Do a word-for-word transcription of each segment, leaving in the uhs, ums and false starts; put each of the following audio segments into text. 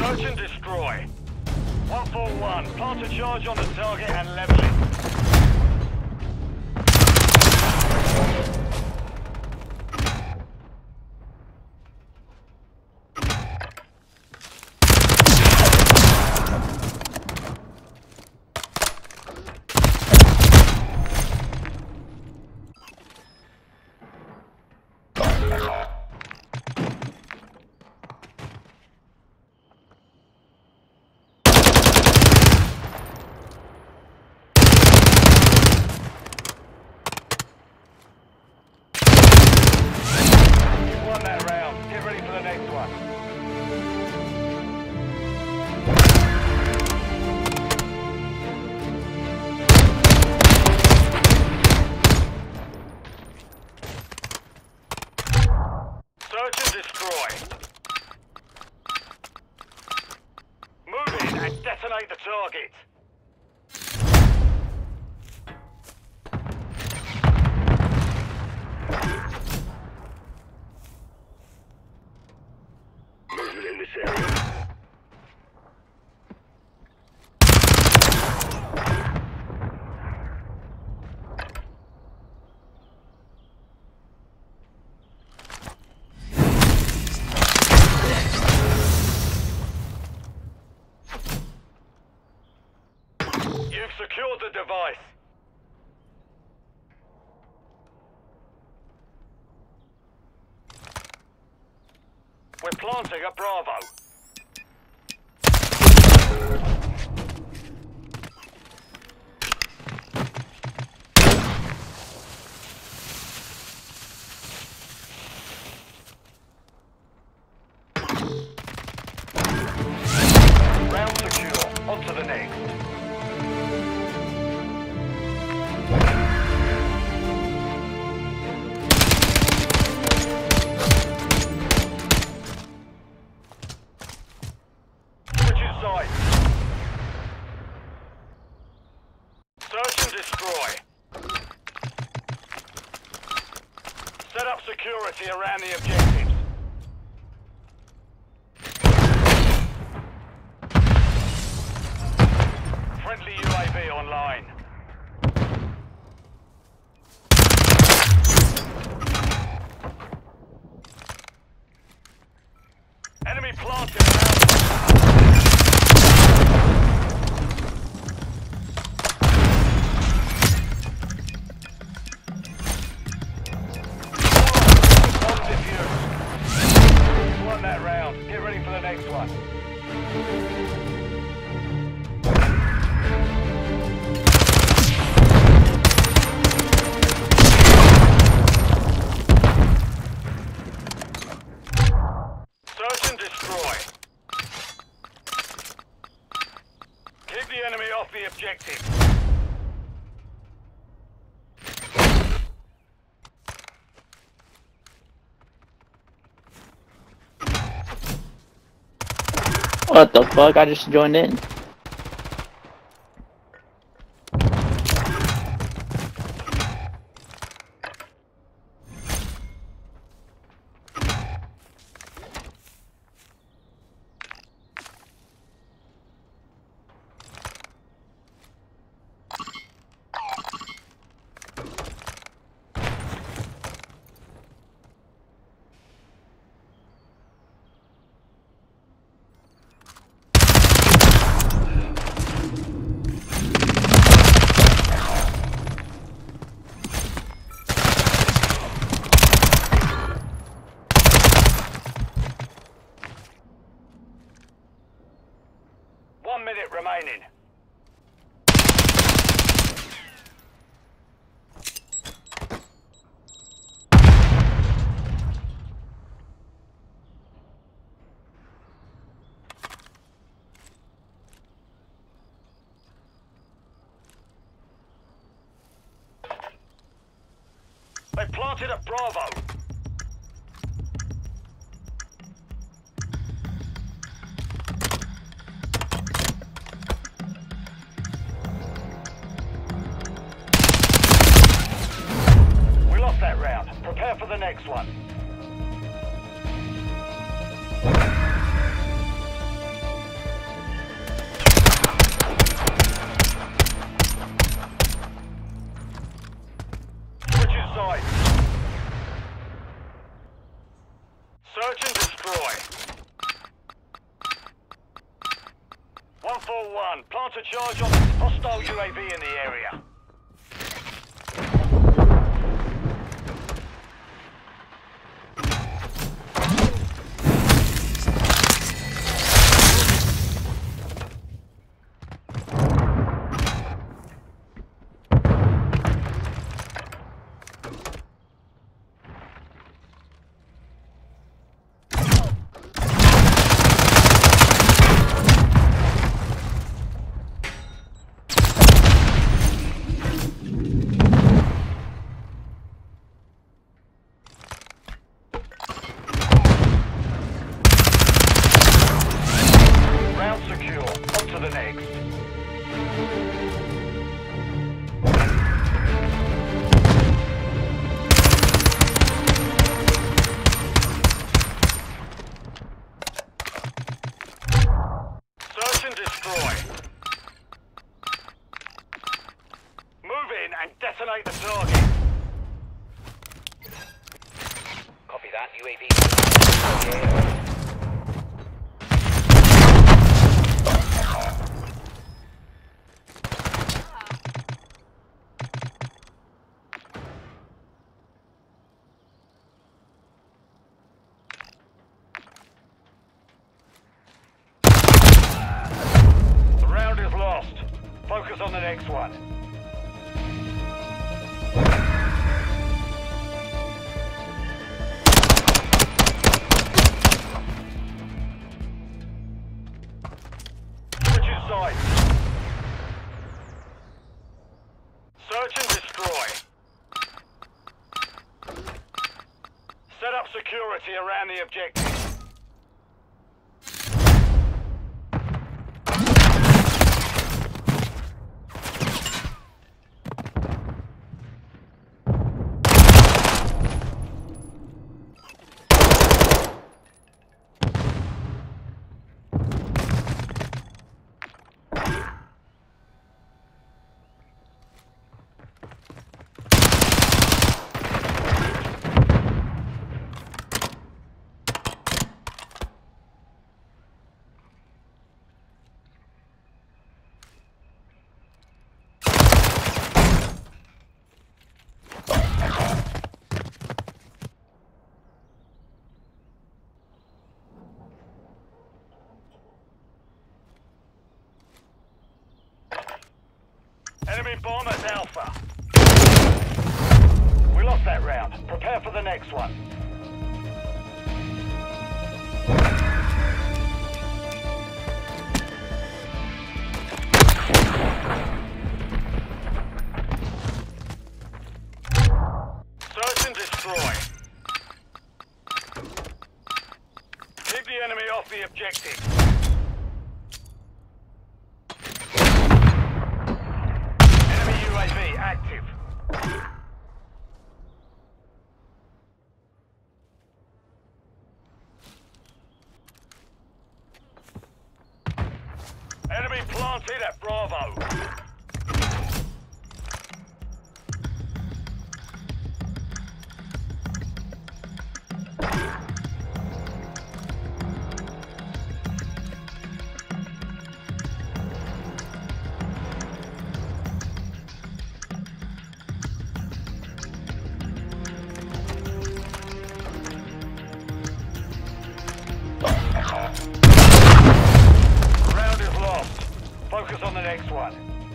Search and destroy. one four one, plant a charge on the target and level it. Search and destroy. Move in and detonate the target. Movement in this area. You've secured the device. We're planting at Bravo. Round secure. On to the next. Search and destroy. Set up security around the objectives. Friendly U A V online. Enemy planted around. That round. Get ready for the next one. Search and destroy. Keep the enemy off the objective. What the fuck? I just joined in. One minute remaining. They planted at Bravo. That round. Prepare for the next one. four one, plant a charge on the hostile U A V in the area. And detonate the target. Copy that. U A V. The round is lost. Focus on the next one. Search and destroy. Set up security around the objective. Enemy bomb at Alpha. We lost that round. Prepare for the next one. Search and destroy. Keep the enemy off the objective. U A V active. Enemy planted at Bravo. Round is lost. Focus on the next one.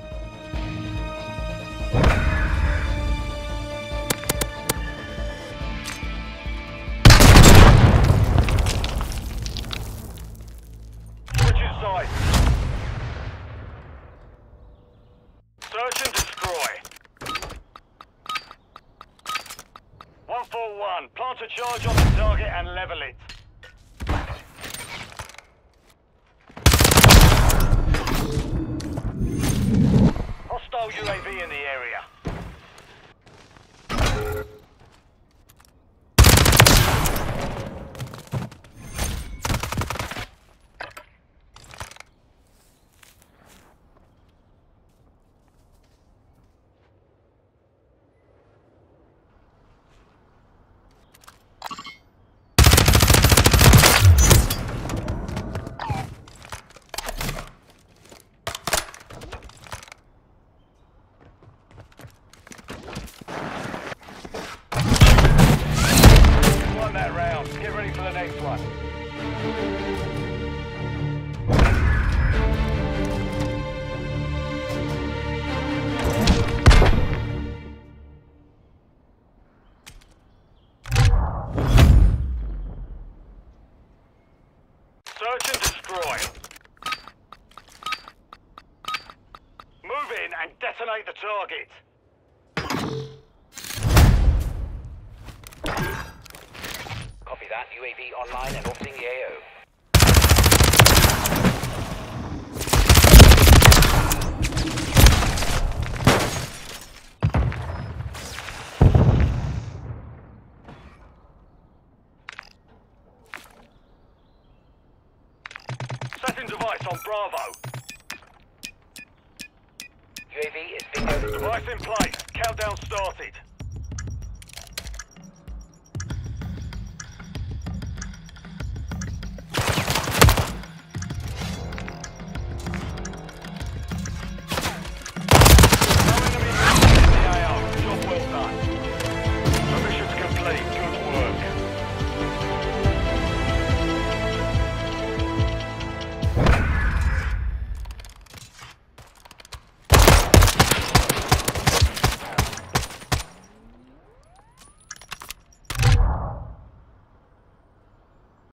Switching sides. Search and destroy. one four one, plant a charge on the target and level it. Hostile U A V in the area. target. Copy that. U A V online and orbiting the A O. Setting device on Bravo. U A V is bingo. Device in place. Countdown started.